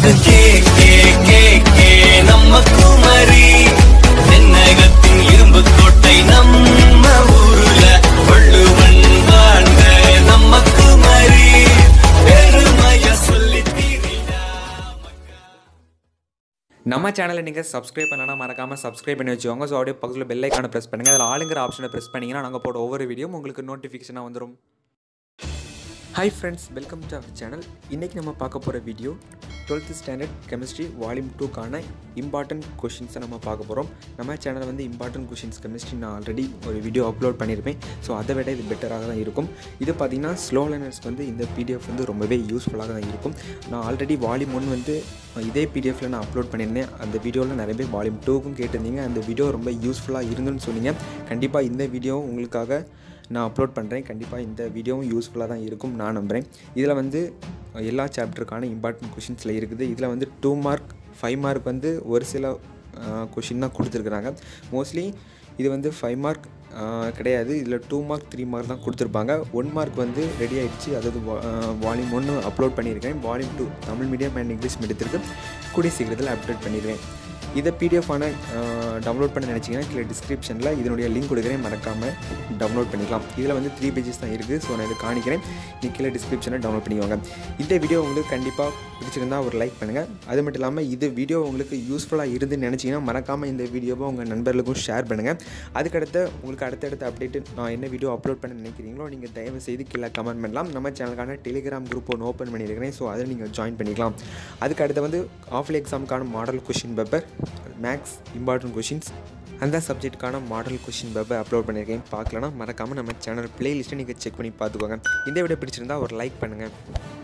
K K K K நம்ம குமரி தென்னகத்தின் இரும்பு கோட்டை நம்ம ஊருல வள்ளுவன் வாழ்ந்த நம்ம குமரி பெருமைய சொல்லி தீரிடா. நம்ம சேனலை நீங்கள் சப்ஸ்கிரைப் பண்ணலாம், மறக்காமல் சப்ஸ்கிரைப் பண்ணி வச்சுக்கோங்க. ஸோ அப்படியே பக்கத்தில் பெல் ஐக்கானை ப்ரெஸ் பண்ணுங்கள். அதில் ஆளுங்கிற ஆப்ஷனை ப்ரெஸ் பண்ணிங்கன்னா நாங்கள் போட ஒவ்வொரு வீடியோ உங்களுக்கு நோட்டிஃபிகேஷனாக வந்துடும். Hi friends, welcome to our channel. இன்றைக்கி நம்ம பார்க்க போகிற video 12th standard chemistry volume 2க்கான இம்பார்ட்டன்ட் கொஷின்ஸை நம்ம பார்க்க போகிறோம். நம்ம சேனலில் வந்து இம்பார்ட்டன்ட் கொஷின்ஸ் கெமிஸ்ட்ரி நான் ஆல்ரெடி ஒரு வீடியோ அப்லோட் பண்ணியிருப்பேன். ஸோ அதை விட இது பெட்டராக தான் இருக்கும். இது பார்த்திங்கன்னா ஸ்லோ லேர்னர்ஸ்க்கு வந்து இந்த பிடிஎஃப் வந்து ரொம்பவே யூஸ்ஃபுல்லாக தான் இருக்கும். நான் ஆல்ரெடி வால்யூம் 1 வந்து இதே பிடிஎஃப்பில் நான் அப்லோட் பண்ணியிருந்தேன். அந்த வீடியோவில் நிறைய பேர் வால்யூம் 2க்கும் கேட்டிருந்தீங்க. அந்த வீடியோ ரொம்ப யூஸ்ஃபுல்லாக இருந்துன்னு சொன்னீங்க. கண்டிப்பாக இந்த வீடியோவும் உங்களுக்காக நான் அப்லோட் பண்ணுறேன். கண்டிப்பாக இந்த வீடியோவும் யூஸ்ஃபுல்லாக தான் இருக்கும் நான் நம்புகிறேன். இதில் வந்து எல்லா சாப்டருக்கான இம்பார்ட்டன்ட் கொஷின்ஸில் இருக்குது. இதில் வந்து 2 மார்க் 5 மார்க் வந்து ஒரு சில கொஷின் தான் கொடுத்துருக்குறாங்க. மோஸ்ட்லி இது வந்து 5 மார்க் கிடையாது. இதில் 2 மார்க் 3 மார்க் தான் கொடுத்துருப்பாங்க. 1 மார்க் வந்து ரெடி ஆகிடுச்சு. அதாவது வால்யூம் 1 அப்லோட் பண்ணியிருக்கேன். Volume 2 Tamil medium and English மீடியத்திற்கு கூடிய சீக்கிரத்தில் அப்டேட் பண்ணிடுவேன். இதை பிடிஎஃபான டவுன்லோட் பண்ண நினச்சிங்கன்னா கீழே டிஸ்கிரிப்ஷனில் இதனுடைய லிங்க் கொடுக்குறேன், மறக்காமல் டவுன்லோட் பண்ணிக்கலாம். இதில் வந்து 3 பேஜஸ் தான் இருக்குது. ஸோ நான் இதை காணிக்கிறேன், நீங்கள் கீழே டிஸ்கிரிப்ஷனில் டவுன்லோட் பண்ணிக்குவாங்க. இந்த வீடியோ உங்களுக்கு கண்டிப்பாக பிடிச்சிருந்தால் ஒரு லைக் பண்ணுங்கள். அது மட்டும் இல்லாமல் இது வீடியோ உங்களுக்கு யூஸ்ஃபுல்லாக இருந்துன்னு நினச்சிங்கன்னா மறக்காமல் இந்த வீடியோவை உங்கள் நண்பர்களுக்கும் ஷேர் பண்ணுங்கள். அதுக்கடுத்து உங்களுக்கு அடுத்தடுத்த அப்டேட்டு நான் என்ன வீடியோ அப்லோட் பண்ண நினைக்கிறீங்களோ நீங்கள் தயவு செய்து கீழே கமெண்ட் பண்ணலாம். நம்ம சேனலுக்கான டெலிகிராம் குரூப் ஒன்று ஓப்பன் பண்ணியிருக்கிறேன். ஸோ அதில் நீங்கள் ஜாயின் பண்ணிக்கலாம். அதுக்கடுத்து வந்து ஆஃப்லைன் எக்ஸாமுக்கான model question paper, maths important questions, அந்த சப்ஜெக்ட்டுக்கான மாடல் கொஷின் பேப்பர் அப்லோட் பண்ணியிருக்கேன். பார்க்கலன்னா மறக்காமல் நம்ம சேனல் பிளேலிஸ்ட்டை நீங்கள் செக் பண்ணி பார்த்துக்கோங்க. இந்த வீடியோ பிடிச்சிருந்தால் ஒரு லைக் பண்ணுங்கள்.